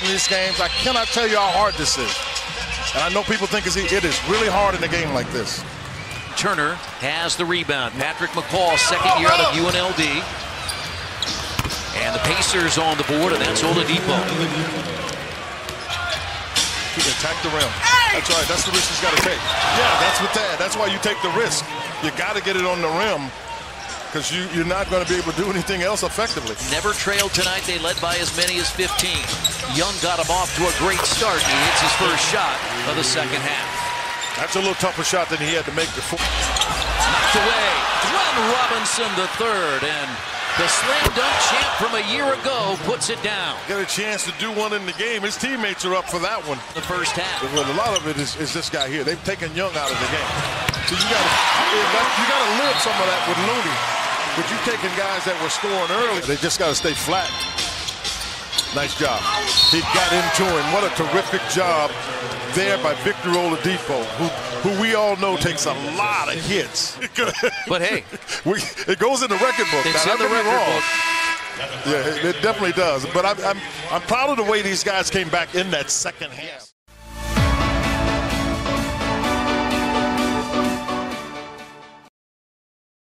watching these games, I cannot tell you how hard this is. And I know people think it is really hard in a game like this. Turner has the rebound. Patrick McCall, second year out of UNLV. And the Pacers on the board, and that's Oladipo. He can attack the rim. That's right. That's the risk he's got to take. Yeah, that's with that. That's why you take the risk. You got to get it on the rim because you're not going to be able to do anything else effectively. Never trailed tonight. They led by as many as 15. Young got him off to a great start. He hits his first shot of the second half. That's a little tougher shot than he had to make before. Knocked away. Glenn Robinson III, and the slam dunk champ from a year ago puts it down. Get a chance to do one in the game. His teammates are up for that one. The first half. Well, a lot of it is this guy here. They've taken Young out of the game. So you got to live some of that with Looney. But you taking guys that were scoring early. They just got to stay flat. Nice job. He got into him. What a terrific job there by Victor Oladipo, who we all know takes a lot of hits. But hey, it goes in the record book. It's in the record book. Yeah, it definitely does. But I'm proud of the way these guys came back in that second half.